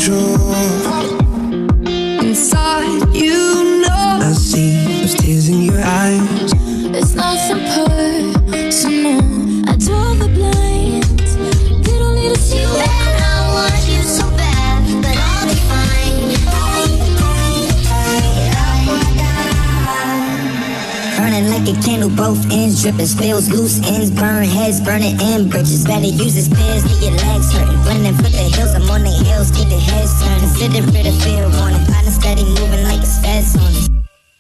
truth. Inside, you know I see those tears in your eyes. it's nothing personal. I draw the blinds. They don't need to see you. And I want you so bad, but I'll be fine. Burning like a candle, both ends dripping, spills, loose ends, burn heads, burning in bridges. Better use the spears to your legs hurting. Blending for the hills, I'm on the hills, keep the heads turning. Consider it a fair warning. Partner steady moving like it's feds on it.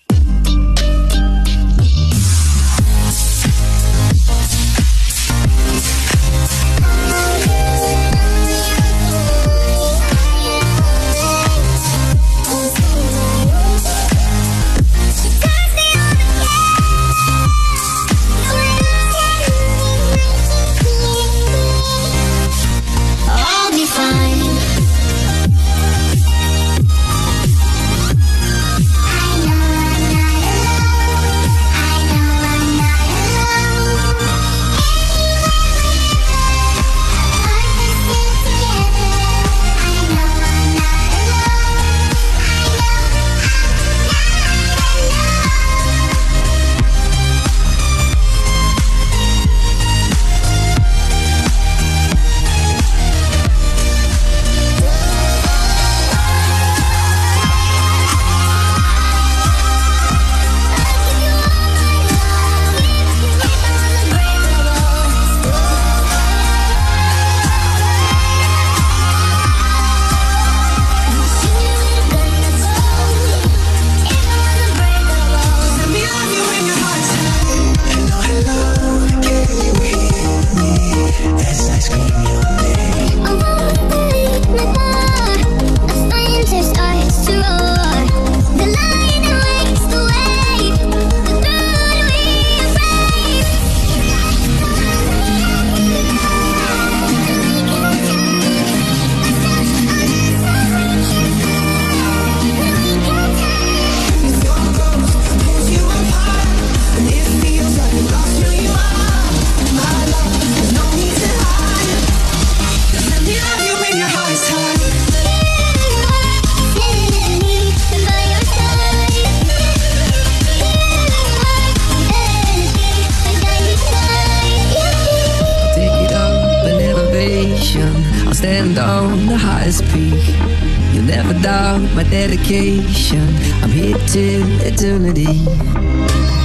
I'll be fine. I'll stand on the highest peak. You'll never doubt my dedication. I'm here till eternity.